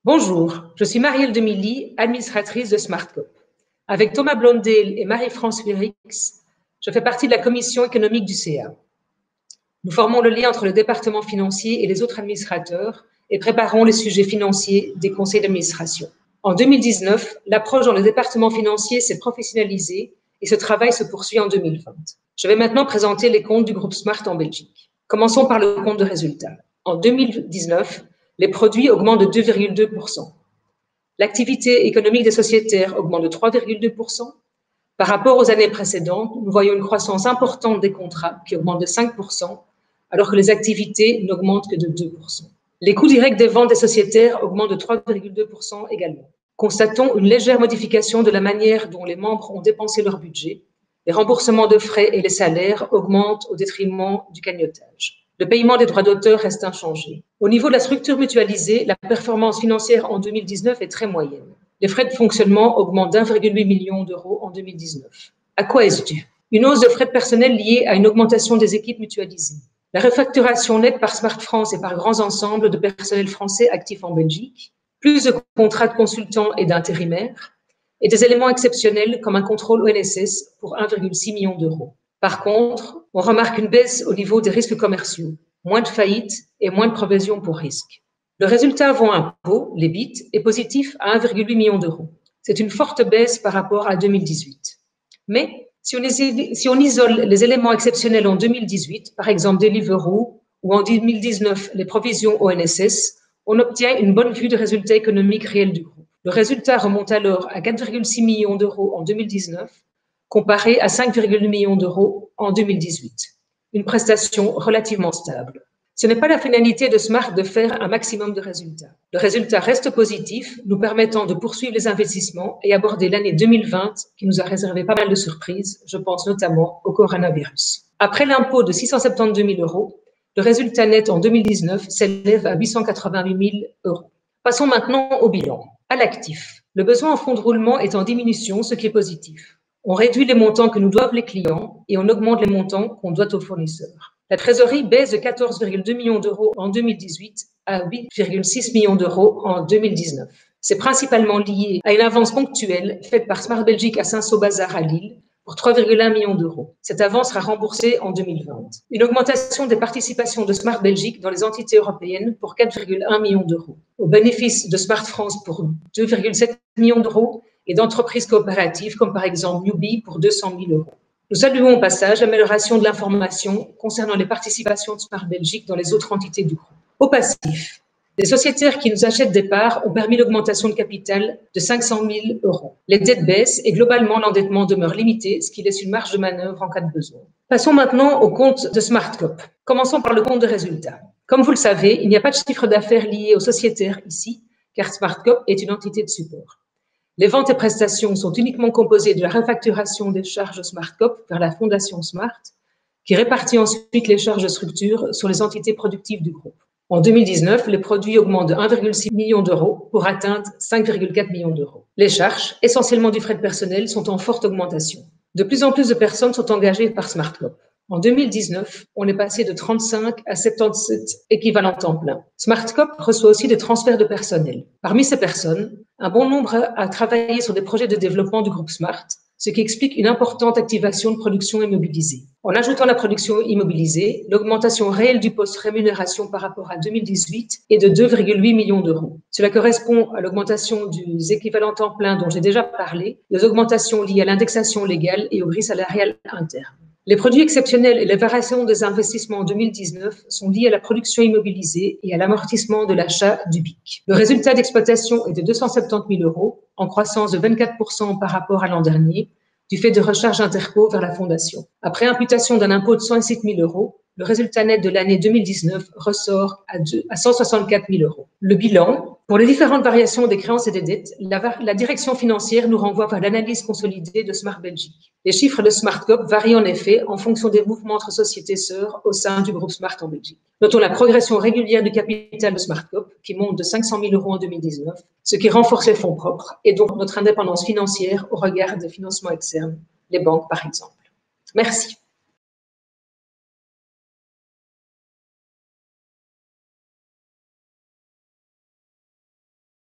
Bonjour, je suis Marielle Demilly, administratrice de SmartCop. Avec Thomas Blondel et Marie-France Wierix, je fais partie de la commission économique du CA. Nous formons le lien entre le département financier et les autres administrateurs et préparons les sujets financiers des conseils d'administration. En 2019, l'approche dans le département financier s'est professionnalisée et ce travail se poursuit en 2020. Je vais maintenant présenter les comptes du groupe Smart en Belgique. Commençons par le compte de résultat. En 2019, les produits augmentent de 2,2%. L'activité économique des sociétaires augmente de 3,2%. Par rapport aux années précédentes, nous voyons une croissance importante des contrats qui augmente de 5%, alors que les activités n'augmentent que de 2%. Les coûts directs des ventes des sociétaires augmentent de 3,2% également. Constatons une légère modification de la manière dont les membres ont dépensé leur budget. Les remboursements de frais et les salaires augmentent au détriment du cagnotage. Le paiement des droits d'auteur reste inchangé. Au niveau de la structure mutualisée, la performance financière en 2019 est très moyenne. Les frais de fonctionnement augmentent d'1,8 million d'euros en 2019. À quoi est-ce dû? Une hausse de frais de personnel liée à une augmentation des équipes mutualisées. La refacturation nette par Smart France et par grands ensembles de personnel français actifs en Belgique. Plus de contrats de consultants et d'intérimaires. Et des éléments exceptionnels comme un contrôle ONSS pour 1,6 million d'euros. Par contre, on remarque une baisse au niveau des risques commerciaux, moins de faillites et moins de provisions pour risques. Le résultat avant impôt, l'EBIT, est positif à 1,8 million d'euros. C'est une forte baisse par rapport à 2018. Mais si on isole les éléments exceptionnels en 2018, par exemple Deliveroo, ou en 2019 les provisions ONSS, on obtient une bonne vue des résultats économiques réels du groupe. Le résultat remonte alors à 4,6 millions d'euros en 2019, comparé à 5,2 millions d'euros en 2018. Une prestation relativement stable. Ce n'est pas la finalité de Smart de faire un maximum de résultats. Le résultat reste positif, nous permettant de poursuivre les investissements et aborder l'année 2020 qui nous a réservé pas mal de surprises, je pense notamment au coronavirus. Après l'impôt de 672 000 euros, le résultat net en 2019 s'élève à 888 000 euros. Passons maintenant au bilan. À l'actif, le besoin en fonds de roulement est en diminution, ce qui est positif. On réduit les montants que nous doivent les clients et on augmente les montants qu'on doit aux fournisseurs. La trésorerie baisse de 14,2 millions d'euros en 2018 à 8,6 millions d'euros en 2019. C'est principalement lié à une avance ponctuelle faite par Smart Belgique à Saint-Saul-Bazar à Lille pour 3,1 millions d'euros. Cette avance sera remboursée en 2020. Une augmentation des participations de Smart Belgique dans les entités européennes pour 4,1 millions d'euros. Au bénéfice de Smart France pour 2,7 millions d'euros et d'entreprises coopératives comme par exemple Newbie pour 200 000 euros. Nous saluons au passage l'amélioration de l'information concernant les participations de Smart Belgique dans les autres entités du groupe. Au passif, les sociétaires qui nous achètent des parts ont permis l'augmentation de capital de 500 000 euros. Les dettes baissent et globalement l'endettement demeure limité, ce qui laisse une marge de manœuvre en cas de besoin. Passons maintenant au compte de SmartCop. Commençons par le compte de résultat. Comme vous le savez, il n'y a pas de chiffre d'affaires lié aux sociétaires ici, car SmartCop est une entité de support. Les ventes et prestations sont uniquement composées de la refacturation des charges SmartCop vers la fondation Smart, qui répartit ensuite les charges de structure sur les entités productives du groupe. En 2019, les produits augmentent de 1,6 million d'euros pour atteindre 5,4 millions d'euros. Les charges, essentiellement du frais de personnel, sont en forte augmentation. De plus en plus de personnes sont engagées par SmartCop. En 2019, on est passé de 35 à 77 équivalents temps plein. SmartCop reçoit aussi des transferts de personnel. Parmi ces personnes, un bon nombre a travaillé sur des projets de développement du groupe Smart, ce qui explique une importante activation de production immobilisée. En ajoutant la production immobilisée, l'augmentation réelle du poste rémunération par rapport à 2018 est de 2,8 millions d'euros. Cela correspond à l'augmentation des équivalents temps plein dont j'ai déjà parlé, des augmentations liées à l'indexation légale et aux grilles salariales internes. Les produits exceptionnels et les variations des investissements en 2019 sont liés à la production immobilisée et à l'amortissement de l'achat du BIC. Le résultat d'exploitation est de 270 000 euros, en croissance de 24% par rapport à l'an dernier, du fait de recharges interco vers la fondation. Après imputation d'un impôt de 107 000 euros, le résultat net de l'année 2019 ressort à 164 000 euros. Le bilan, pour les différentes variations des créances et des dettes, la direction financière nous renvoie vers l'analyse consolidée de Smart Belgique. Les chiffres de SmartCop varient en effet en fonction des mouvements entre sociétés sœurs au sein du groupe Smart en Belgique. Notons la progression régulière du capital de SmartCop qui monte de 500 000 euros en 2019, ce qui renforce les fonds propres et donc notre indépendance financière au regard des financements externes, les banques par exemple. Merci.